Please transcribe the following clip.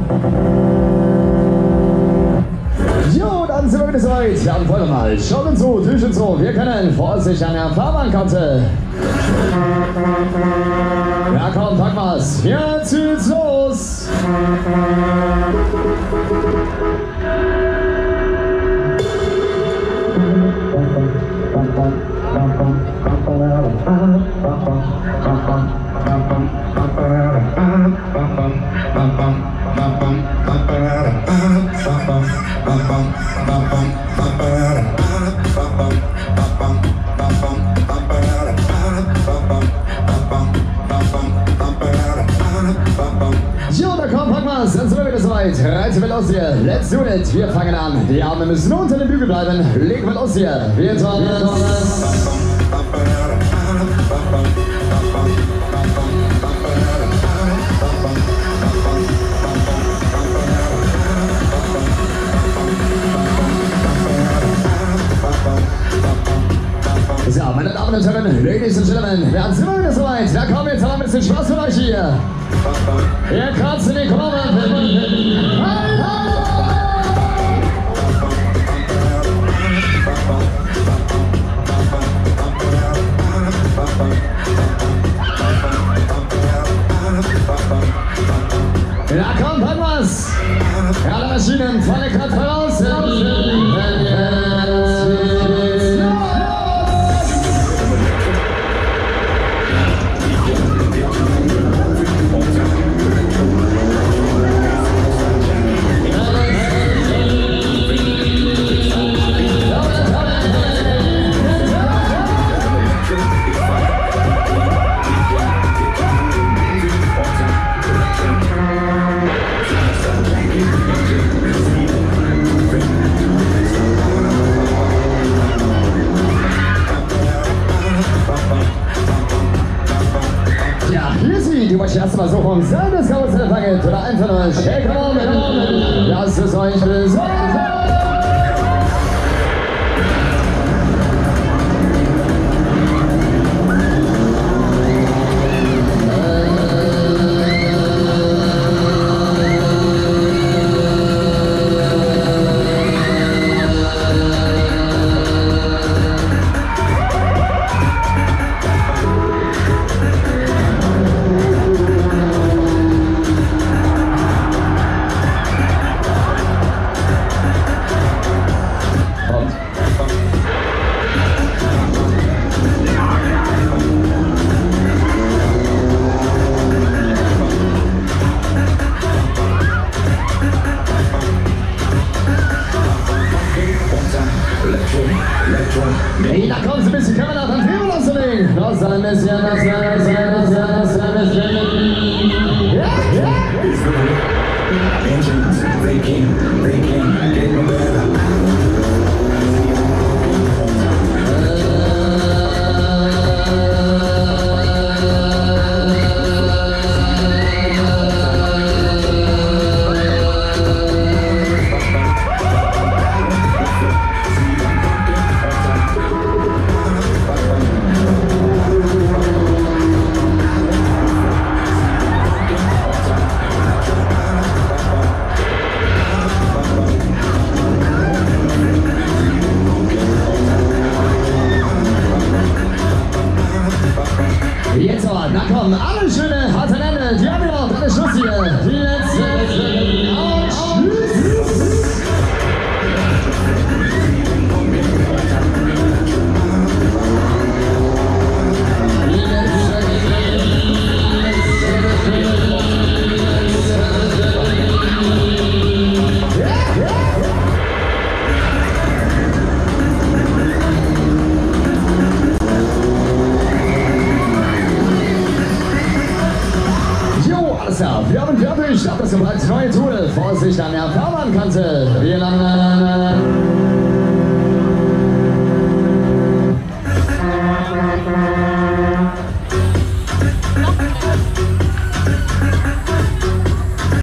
Jo, dann sind wir wieder soweit. Ja, wollen wir mal. Schaut uns so, durch und so. Wir können Vorsicht an der Fahrbahnkante. Ja, komm, pack mal's. Jetzt geht's los. Jo, da komm, pack mal's, dann sind wir wieder soweit. Reise wir los hier. Let's do it. Wir fangen an. Die Arme müssen unter den Bügel bleiben. Legen wir los hier. Wir tun es. So, meine Damen und Herren, Ladies and Gentlemen, wir sind wieder soweit. Da kommen wir jetzt haben wir ein bisschen Spaß für euch hier. Ihr kratzen die Kurven. Ja, komm, pack was. Alle Maschinen, volle Kraft voraus. Die wollte ich erstmal so vom Service Paket oder einfach nur Shake on, das ist euch besonders. Hey, da kommt ein bisschen Kamera, dann fehlen wir noch so Ding. Noch ein bisschen, noch ein bisschen. Ja, ja. Engines, they can't get no better. Jetzt aber, da kommen alle schöne harten Ende. Die haben wir noch, dann ist Schluss hier. Die letzte und Schluss. Wir haben fertig, das ist bereits neue Tour. Vorsicht an der